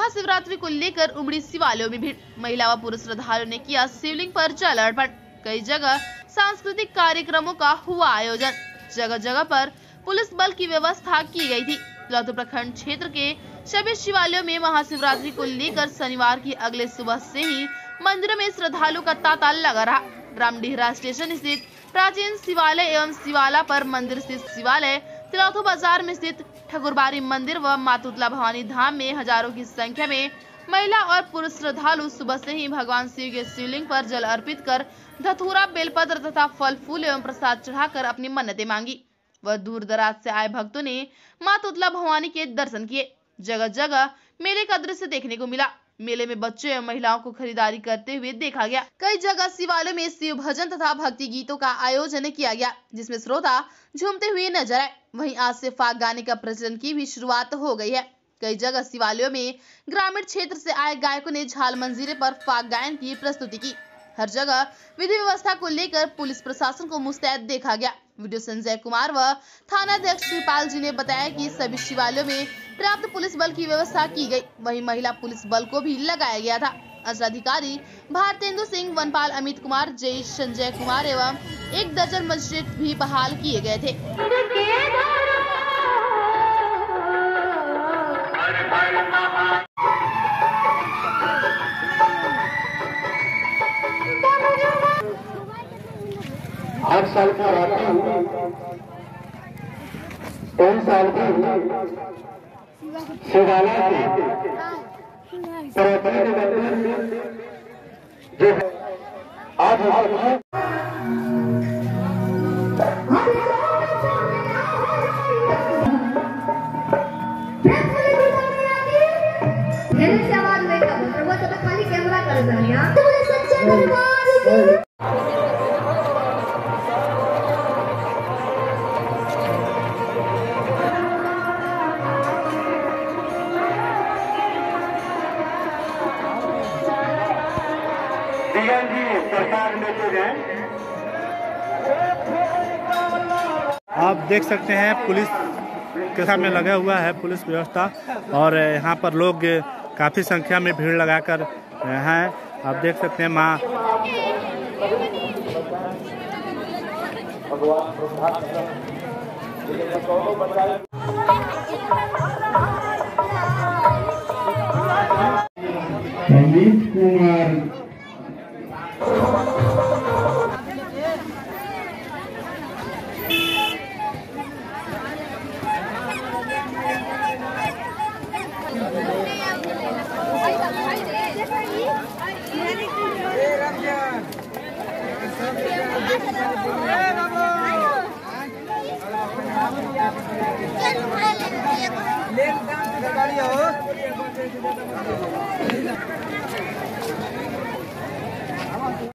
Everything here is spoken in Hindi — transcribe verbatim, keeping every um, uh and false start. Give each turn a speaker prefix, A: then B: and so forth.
A: महाशिवरात्रि को लेकर उमड़ी शिवालयों में भीड़। महिला व पुरुष श्रद्धालुओं ने किया शिवलिंग पर जल अर्पण। कई जगह सांस्कृतिक कार्यक्रमों का हुआ आयोजन। जगह जगह पर पुलिस बल की व्यवस्था की गई थी। तिलौथू प्रखंड क्षेत्र के सभी शिवालयों में महाशिवरात्रि को लेकर शनिवार की अगले सुबह से ही मंदिरों में श्रद्धालुओं का तांता लगा रहा। रामडीहरा स्टेशन स्थित प्राचीन शिवालय एवं शिवाला पर मंदिर स्थित शिवालय, तिलौथू बाजार में स्थित ठकुरबाड़ी मंदिर व मातुतला भवानी धाम में हजारों की संख्या में महिला और पुरुष श्रद्धालु सुबह से ही भगवान शिव के शिवलिंग पर जल अर्पित कर धतूरा, बेलपत्र तथा फल फूल एवं प्रसाद चढ़ाकर अपनी मन्नतें मांगी। वह दूर दराज से आए भक्तों ने मातुतला भवानी के दर्शन किए। जगह जगह मेले का दृश्य देखने को मिला। मेले में बच्चों एवं महिलाओं को खरीदारी करते हुए देखा गया। कई जगह शिवालयों में शिव भजन तथा भक्ति गीतों का आयोजन किया गया, जिसमें श्रोता झूमते हुए नजर आए। वहीं आज से फाग गाने का प्रचलन की भी शुरुआत हो गई है। कई जगह शिवालयों में ग्रामीण क्षेत्र से आए गायकों ने झाल मंजीरे पर फाग गायन की प्रस्तुति की। हर जगह विधि व्यवस्था को लेकर पुलिस प्रशासन को मुस्तैद देखा गया। वीडियो संजय कुमार व थानाध्यक्ष श्रीपाल जी ने बताया कि सभी शिवालयों में पर्याप्त पुलिस बल की व्यवस्था की गई। वहीं महिला पुलिस बल को भी लगाया गया था। अंचलाधिकारी भारतेंदु सिंह, वनपाल अमित कुमार, जय संजय कुमार एवं एक दर्जन मजिस्ट्रेट भी बहाल किए गए थे।
B: आठ साल की राखी हुई, तीन साल की शिवाला की प्राचीन मंदिर जो आज
C: आवाज में खाली कैमरा कर
D: आप देख सकते हैं पुलिस के सामने लगा हुआ है पुलिस व्यवस्था, और यहाँ पर लोग काफ़ी संख्या में भीड़ लगाकर हैं। आप देख सकते हैं माँ
B: संदीप कुमार
E: ले